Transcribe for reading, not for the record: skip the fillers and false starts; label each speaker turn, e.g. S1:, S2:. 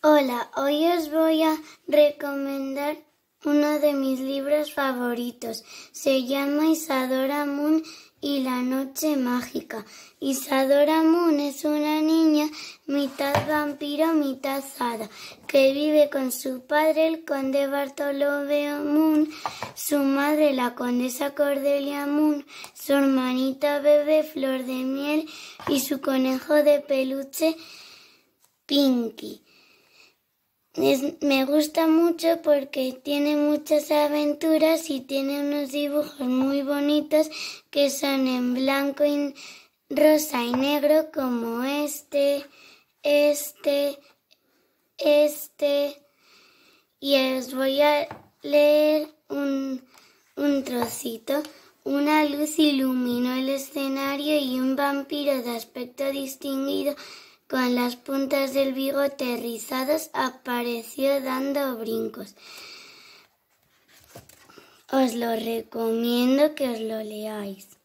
S1: Hola, hoy os voy a recomendar uno de mis libros favoritos. Se llama Isadora Munn y la noche mágica. Isadora Munn es una niña mitad vampiro, mitad hada, que vive con su padre, el conde Bartolomeo Munn, su madre, la condesa Cordelia Munn, su hermanita bebé Flor de Miel y su conejo de peluche Pinky. Me gusta mucho porque tiene muchas aventuras y tiene unos dibujos muy bonitos que son en blanco, rosa y negro, como este. Y os voy a leer un trocito. Una luz iluminó el escenario y un vampiro de aspecto distinguido con las puntas del bigote rizadas apareció dando brincos. Os lo recomiendo que os lo leáis.